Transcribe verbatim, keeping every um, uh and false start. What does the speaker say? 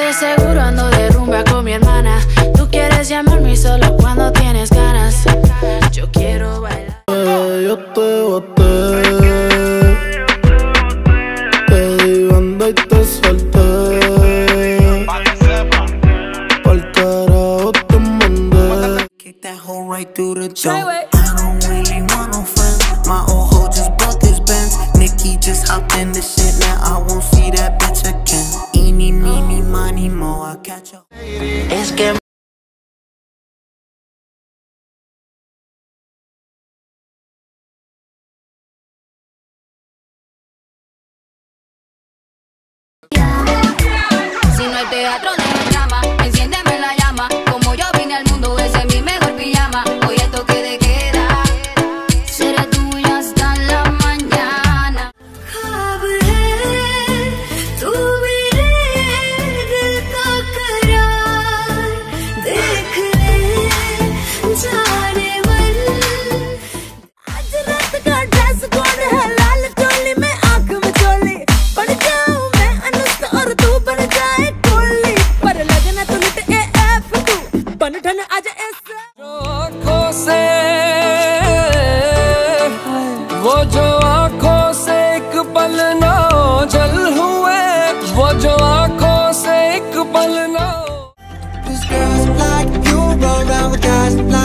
de seguro ando de rumba con mi hermana. Tú quieres llamarme solo cuando tienes ganas. Yo quiero bailar. Eh, yo te boté, te di banda y te solté. Pa'l carajo te mandé. Kick that hoe right through the door. I don't really want no friends. My old hoe just bought this Benz. Nikki just hopped in the shit, now I won't see that bitch again. Eeny, meeny, miny, mo, I catch up. Es que si no hay teatro, no hay drama. Enciéndeme la llama. Como yo vine al mundo, ese es mi mejor pijama. Hoy el toque de queda será tuya hasta la mañana. आँखों से वो जो आँखों से एक पल ना जल हुए, वो जो आँखों से एक पल ना। These girls like you, roll around with guys like